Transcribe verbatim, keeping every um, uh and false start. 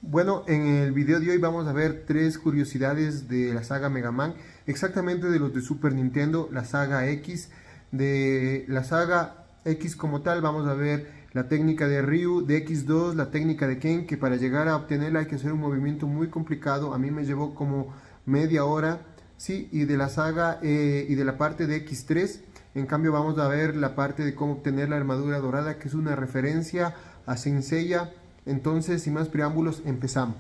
Bueno, en el video de hoy vamos a ver tres curiosidades de la saga Mega Man, exactamente de los de Super Nintendo, la saga X. De la saga X como tal vamos a ver la técnica de Ryu, de equis dos, la técnica de Ken, que para llegar a obtenerla hay que hacer un movimiento muy complicado, a mí me llevó como media hora, sí, y de la saga eh, y de la parte de equis tres, en cambio vamos a ver la parte de cómo obtener la armadura dorada, que es una referencia a Saint Seiya. Entonces, sin más preámbulos, empezamos.